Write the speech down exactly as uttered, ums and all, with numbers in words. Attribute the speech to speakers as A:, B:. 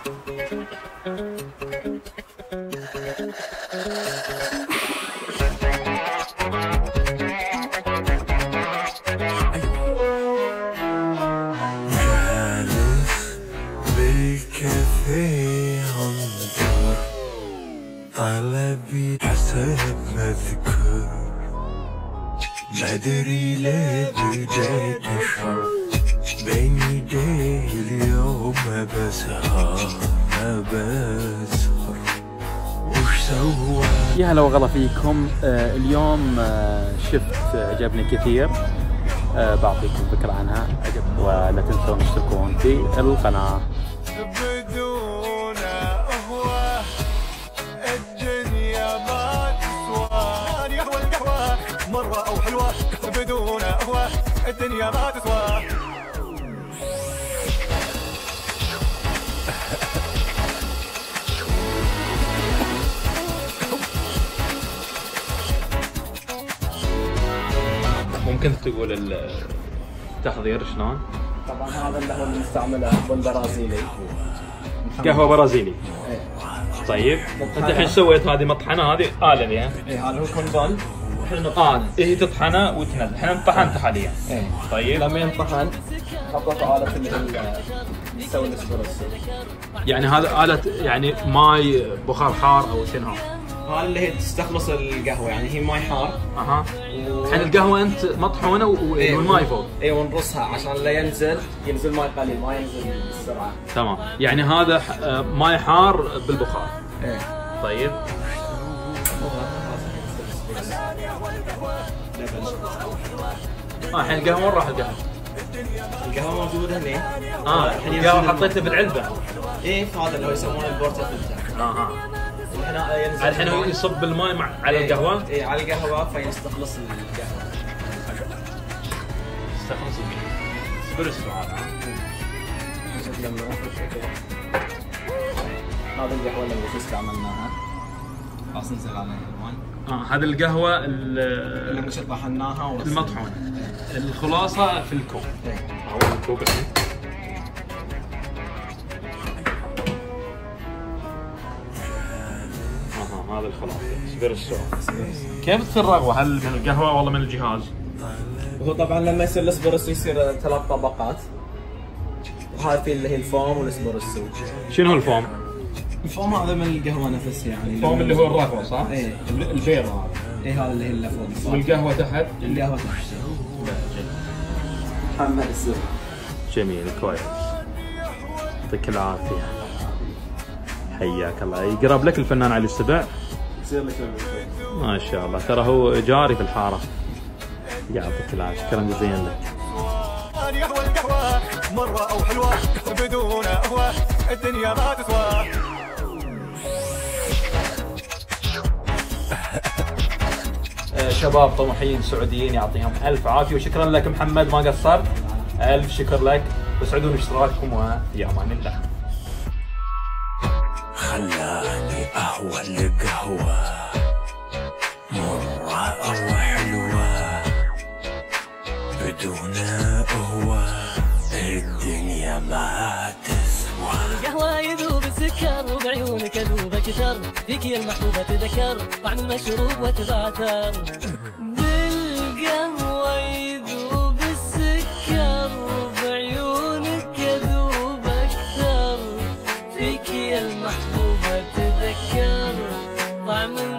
A: طلبي حسب مذكور ما ادري ليه جيت اشرب بين يدي اليوم بسهر بسهر وش سوى.
B: يا هلا وغلا فيكم. آه اليوم آه شفت عجبني كثير، آه بعطيكم فكرة عنها عجب، ولا تنسون تشتركون في القناة.
A: مرة أو حلوة بدون قهوة الدنيا ما تسوى.
B: ممكن تقول التحضير شلون؟
C: طبعا هذا اللي هو المستعمله بن برازيلي،
B: قهوة برازيلي.
C: ايه.
B: طيب انت الحين سويت هذه مطحنة، هذه آلة يعني؟
C: ايه هذا هو كونبون.
B: اه هي تطحنه وتنزل، احنا طحنت حاليا.
C: ايه.
B: طيب
C: لما ينطحن حطيت آلة اللي تسوي الاسبريسو.
B: يعني هذا آلة يعني ماي بخار حار او شنو؟
C: هذا اللي هي تستخلص القهوة، يعني هي ماي حار.
B: اها. الحين و... القهوة انت مطحونة والماي فوق.
C: اي ونرصها عشان لا ينزل ينزل ماي قليل، ما ينزل بسرعة.
B: تمام، يعني هذا ماي حار بالبخار.
C: ايه.
B: طيب. اه الحين القهوة وين راح القهوة؟
C: القهوة موجودة هنا.
B: اه القهوة حطيتها بالعلبة.
C: ايه هذا اللي هو يسمونه البورتا فلتر.
B: اها.
C: الحين ينزل
B: الحين هو يصب الماء مع على
C: إيه
B: القهوة؟
C: ايه على القهوة فيستخلص القهوة.
B: يستخلص الاسبريسو هذا.
C: هذا القهوة اللي بس استعملناها. خلاص نزل عليها الالوان.
B: اه هذه القهوة
C: اللي مش طحناها
B: المطحونة. الخلاصة في الكوب.
C: ايه.
B: هو الكوب الحين. اها هذا الخلاصة اسبريسو. كيف تصير رغوة؟ هل من القهوة ولا من الجهاز؟
C: هو طبعا لما يصير الاسبريسو يصير ثلاث طبقات. وهذا في اللي هي الفوم والاسبريسو.
B: شنو هو الفوم؟
C: الفوم هذا من القهوة نفسها يعني.
B: الفوم اللي هو الرغوة صح؟
C: ايه.
B: البيض هذا.
C: ايه هذا اللي هي اللي فوق.
B: والقهوة تحت؟
C: القهوة تحت. محمد السر.
B: جميل كويس. يعطيك العافية. حياك الله. يقرب لك الفنان علي السبع؟
C: يصير لك
B: ما شاء الله، ترى هو جاري في الحارة. يعطيك العافية، كلام جزيلا لك.
A: قهوة القهوة مرة أو حلوة بدون قهوة الدنيا ما تسوى.
B: شباب طموحين سعوديين يعطيهم ألف عافية، وشكرا لك محمد ما قصرت. ألف شكر لك، واسعدون باشتراككم وفي أمان الله.
A: خلاني أهوى القهوة مرة أو حلوة بدون قهوة الدنيا ما تسوى.
D: قهوة يذوب السكر وبعيونك أذوب أكثر، فيك يا المحبوبة تذكر طعم المشروب وتبعثر. بالقهوة يذوب السكر وبعيونك أذوب أكثر، فيك يا المحبوبة تذكر طعم